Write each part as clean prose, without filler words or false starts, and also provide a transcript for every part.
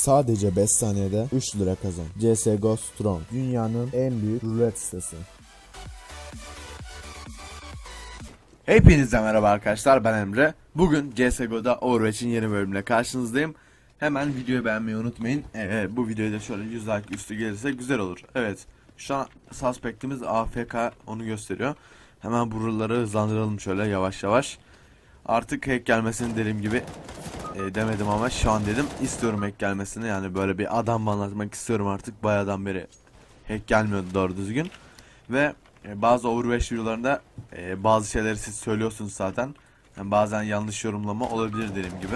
sadece 5 saniyede 3 lira kazan. CSGO Strong, dünyanın en büyük rulet sitesi. Hepinize merhaba arkadaşlar, ben Emre. Bugün CSGO'da Overwatch'in yeni bölümüyle karşınızdayım. Hemen videoyu beğenmeyi unutmayın. Bu videoda şöyle 100 like üstü gelirse güzel olur. Evet, şu an suspect'imiz AFK, onu gösteriyor. Hemen buraları hızlandıralım şöyle yavaş yavaş. Artık hack gelmesini dediğim gibi demedim ama şu an dedim, istiyorum hack gelmesini. Yani böyle bir adam anlatmak istiyorum artık. Bayağıdan beri hack gelmiyordu doğru düzgün. Ve bazı Overwatch videolarında bazı şeyleri siz söylüyorsunuz zaten. Yani bazen yanlış yorumlama olabilir dediğim gibi.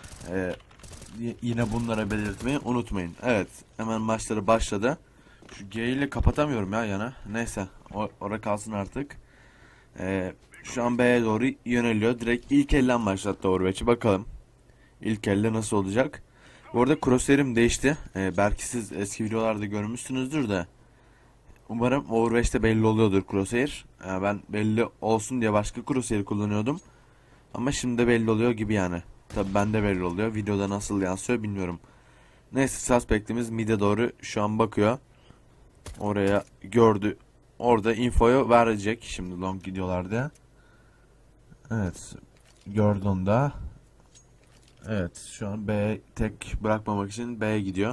Yine bunlara belirtmeyi unutmayın. Evet, hemen maçları başladı. Şu G ile kapatamıyorum ya yana. Neyse, orada kalsın artık. Şu an B'ye doğru yöneliyor. Direkt ilk elden başlattı Overwatch'i. Bakalım ilk elde nasıl olacak. Bu arada crosshair'im değişti. Belki siz eski videolarda görmüşsünüzdür de. Umarım Overwatch'te belli oluyordur crosshair. Ben belli olsun diye başka crosshair kullanıyordum. Ama şimdi de belli oluyor gibi yani. Tabi bende belli oluyor. Videoda nasıl yansıyor bilmiyorum. Neyse, suspect'imiz mid'e doğru şu an bakıyor. Oraya gördü. Orada infoyu verecek. Şimdi long gidiyorlardı. Evet. Gördü onu da. Evet, şu an B tek bırakmamak için B'ye gidiyor.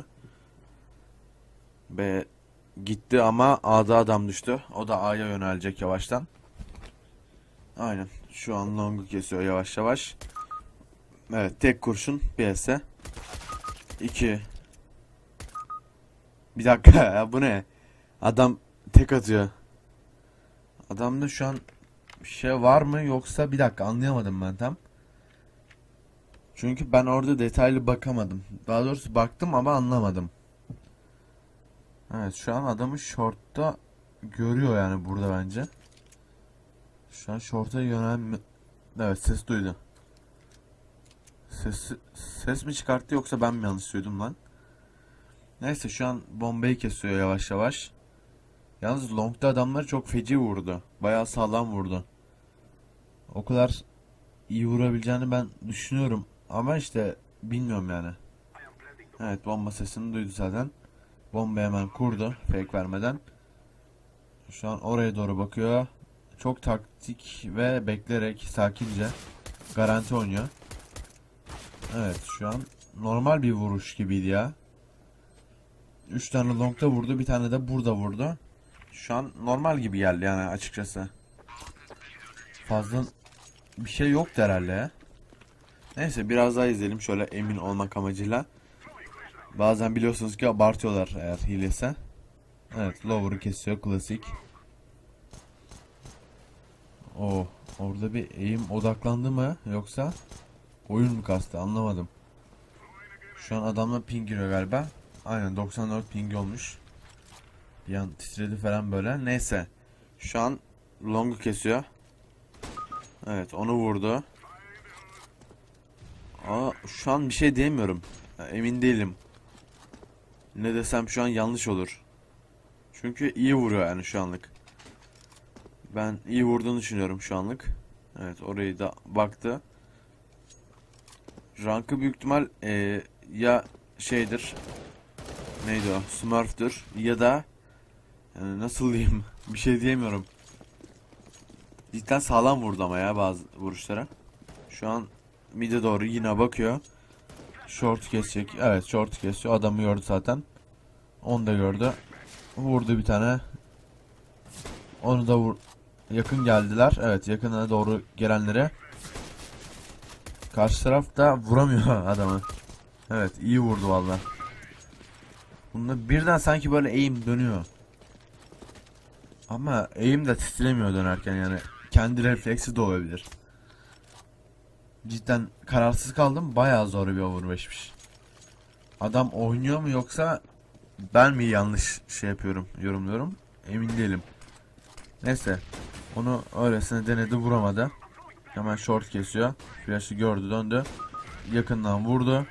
B gitti ama A'da adam düştü. O da A'ya yönelecek yavaştan. Aynen. Şu an long'u kesiyor yavaş yavaş. Evet, tek kurşun BS. 2. Bir dakika ya, bu ne? Adam tek atıyor. Adamda şu an bir şey var mı yoksa, bir dakika, anlayamadım ben tam. Çünkü ben orada detaylı bakamadım. Daha doğrusu baktım ama anlamadım. Evet, şu an adamı short'ta görüyor yani burada bence. Şu an short'a yönelme... Evet, ses duydu. Ses mi çıkarttı yoksa ben mi yanlış duydum lan? Neyse, şu an bombayı kesiyor yavaş yavaş. Yalnız long'da adamları çok feci vurdu. Bayağı sağlam vurdu. O kadar iyi vurabileceğini ben düşünüyorum. Ama işte bilmiyorum yani. Evet, bomba sesini duydu zaten. Bombayı hemen kurdu fake vermeden. Şu an oraya doğru bakıyor. Çok taktik ve bekleyerek sakince garanti oynuyor. Evet, şu an normal bir vuruş gibiydi ya. 3 tane long'da vurdu, bir tane de burada vurdu. Şu an normal gibi geldi yani açıkçası. Fazla bir şey yoktu herhalde ya. Neyse, biraz daha izleyelim şöyle emin olmak amacıyla. Bazen biliyorsunuz ki abartıyorlar eğer hilese. Evet, lower'ı kesiyor, klasik. Orada bir aim odaklandı mı yoksa oyun mu kastı, anlamadım. Şu an adamla ping giriyor galiba. Aynen, 94 ping olmuş. Bir an titredi falan böyle. Neyse, şu an long'u kesiyor. Evet, onu vurdu. Şu an bir şey diyemiyorum. Emin değilim. Ne desem şu an yanlış olur. Çünkü iyi vuruyor yani şu anlık. Ben iyi vurduğunu düşünüyorum şu anlık. Evet, orayı da baktı. Rankı büyük ihtimal ya şeydir. Neydi o? Smurf'tür. Ya da yani nasıl diyeyim? Bir şey diyemiyorum. Cidden sağlam vurdu ama ya bazı vuruşlara. Şu an mid'e doğru yine bakıyor. Short kesecek. Evet, short kesiyor. Adamı gördü zaten. Onu da gördü. Vurdu bir tane. Onu da vur. Yakın geldiler. Evet, yakına doğru gelenlere. Karşı taraf da vuramıyor adamı. Evet, iyi vurdu valla. Bunda birden sanki böyle aim dönüyor. Ama aim de titremiyor dönerken yani. Kendi refleksi de olabilir. Cidden kararsız kaldım. Bayağı zor bir overwatch'miş. Adam oynuyor mu yoksa ben mi yanlış şey yapıyorum, yorumluyorum? Emin değilim. Neyse. Onu öylesine denedi, vuramadı. Hemen short kesiyor. Flash'ı gördü, döndü. Yakından vurdu.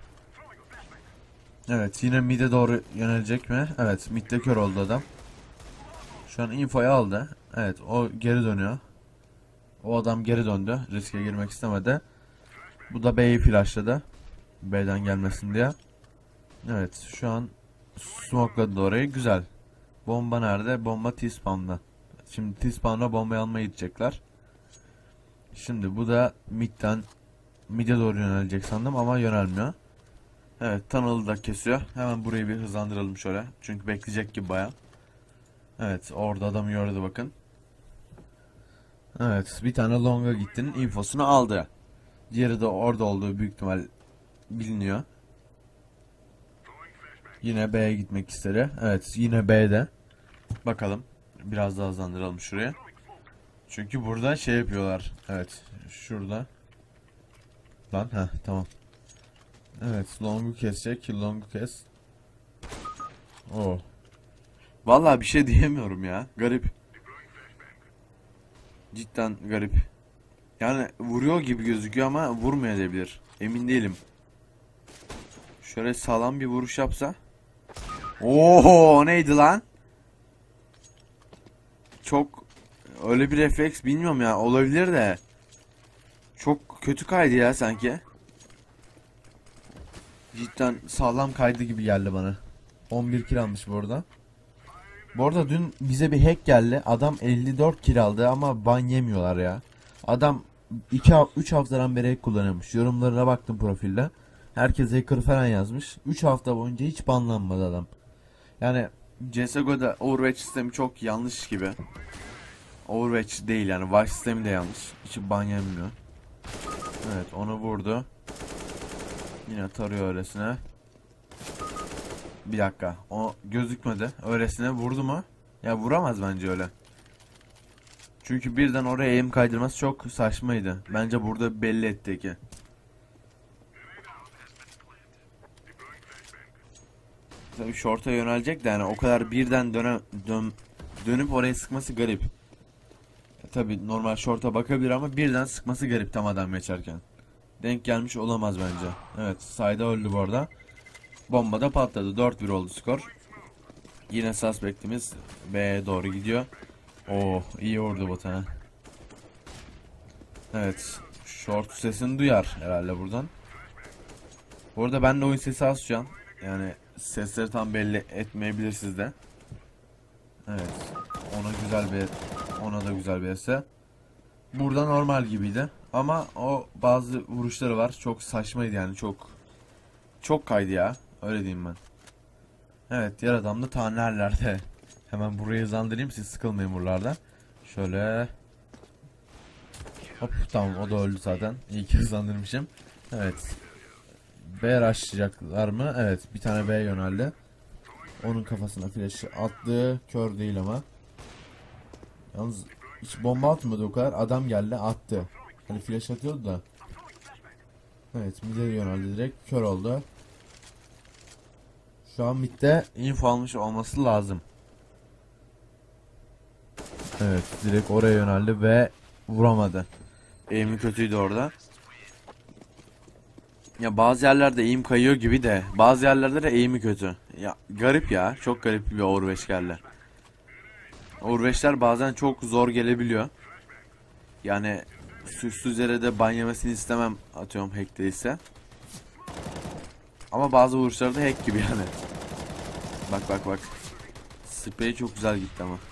Evet, yine mid'e doğru yönelecek mi? Evet, mid'de kör oldu adam. Şu an infoyu aldı. Evet, o geri dönüyor. O adam geri döndü. Riske girmek istemedi. Bu da B'yi flashladı. B'den gelmesin diye. Evet şu an smokeladı orayı, güzel. Bomba nerede? Bomba T-spawn'da. Şimdi T-spawn'da bombayı almaya gidecekler. Şimdi bu da mid'e doğru yönelecek sandım ama yönelmiyor. Evet, tunnel'ı da kesiyor. Hemen burayı bir hızlandıralım şöyle. Çünkü bekleyecek gibi baya. Evet, orada adamı gördü bakın. Evet, bir tane long'a gittinin infosunu aldı. Diğeri de orada olduğu büyük ihtimal biliniyor. Yine B'ye gitmek istedi. Evet, yine B'de. Bakalım. Biraz daha hızlandıralım şuraya. Çünkü burada şey yapıyorlar. Evet, şurada. Lan, tamam. Evet, long'u kesecek. Long'u kes. Oo. Vallahi bir şey diyemiyorum ya. Garip. Cidden garip. Yani vuruyor gibi gözüküyor ama vurmayabilir. Emin değilim. Şöyle sağlam bir vuruş yapsa. Oo, neydi lan? Çok öyle bir refleks bilmiyorum ya, olabilir de. Çok kötü kaydı ya sanki. Cidden sağlam kaydı gibi geldi bana. 11 kill almış bu arada. Bu arada dün bize bir hack geldi. Adam 54 kill aldı ama ban yemiyorlar ya. Adam 3 haftadan beri hack kullanıyormuş. Yorumlarına baktım profilde. Herkes hacker falan yazmış. 3 hafta boyunca hiç banlanmadı adam. Yani CSGO'da Overwatch sistemi çok yanlış gibi. Overwatch değil yani, Vice sistemi de yanlış. Hiç ban yemiyor. Evet, onu vurdu. Yine tarıyor öylesine. Bir dakika, o gözükmedi. Öylesine vurdu mu? Ya vuramaz bence öyle. Çünkü birden oraya aim kaydırması çok saçmaydı. Bence burada belli etti ki. Tabii short'a yönelecek de yani o kadar birden dönüp oraya sıkması garip. Tabii normal short'a bakabilir ama birden sıkması garip tam adam geçerken. Denk gelmiş olamaz bence. Evet, sayda öldü bu arada. Bomba da patladı. 4-1 oldu skor. Yine suspect'imiz B'ye doğru gidiyor. Oh, iyi vurdu botana. Evet, short sesini duyar herhalde buradan. Bu arada ben de oyun sesi az şu an. Yani sesleri tam belli etmeyebilir sizde. Evet, ona da güzel bir ese. Burada normal gibiydi ama o bazı vuruşları var, çok saçmaydı yani, çok kaydı ya, öyle diyeyim ben. Evet, diğer adam da ta nerelerde. Hemen burayı hızlandırayım, siz sıkılmayın buralarda. Şöyle. Hop, tamam, o da öldü zaten. İyi ki hızlandırmışım. Evet. B rushlayacaklar mı? Evet, bir tane B yöneldi. Onun kafasına flash'ı attı. Kör değil ama. Yalnız hiç bomba atmadı o kadar. Adam geldi attı. Hani flash atıyordu da. Evet, mid'e yöneldi direkt. Kör oldu. Şu an mid'de info almış olması lazım. Evet, direkt oraya yöneldi ve vuramadı. Aim'i kötüydü orada. Ya bazı yerlerde aim kayıyor gibi de bazı yerlerde de aim'i kötü. Ya garip ya, çok garip bir Overwatch geldi. Overwatch'ler bazen çok zor gelebiliyor. Yani suçsuz yere de ban yemesini istemem, atıyorum hack değilse. Ama bazı vuruşları da hack gibi yani. Bak. Sprey çok güzel gitti ama.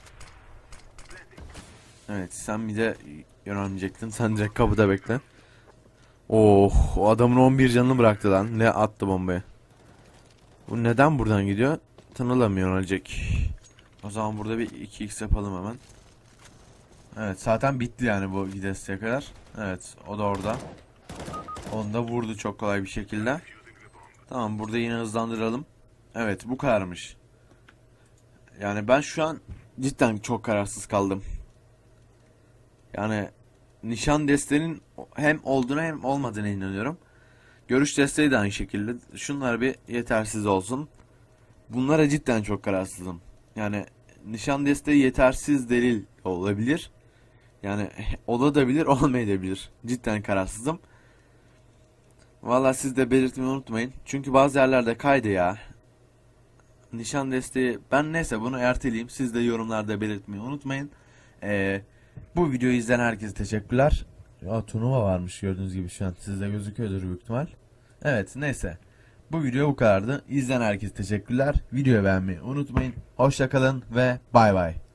Evet, sen bir de yönelmeyecektin. Sen direkt kapıda bekle. Oh, o adamın 11 canını bıraktı lan. Ne attı bombayı. Bu neden buradan gidiyor? Tunnel'a mı yönelecek? O zaman burada bir 2x yapalım hemen. Evet, zaten bitti yani bu gidesiye kadar. Evet, o da orada. Onu da vurdu çok kolay bir şekilde. Tamam, burada yine hızlandıralım. Evet, bu kadarmış. Yani ben şu an cidden çok kararsız kaldım. Yani nişan desteğinin hem olduğuna hem olmadığına inanıyorum. Görüş desteği de aynı şekilde. Şunlar bir yetersiz olsun. Bunlara cidden çok kararsızım. Yani nişan desteği yetersiz delil olabilir. Yani olabilir, olmayabilir. Cidden kararsızım. Valla siz de belirtmeyi unutmayın. Çünkü bazı yerlerde kaydı ya. Nişan desteği, ben neyse bunu erteleyeyim. Siz de yorumlarda belirtmeyi unutmayın. Bu videoyu izleyen herkese teşekkürler. Ya turnuva varmış gördüğünüz gibi şu an. Sizde gözüküyordur büyük ihtimal. Evet, neyse. Bu video bu kadardı. İzleyen herkese teşekkürler. Videoyu beğenmeyi unutmayın. Hoşça kalın ve bay bay.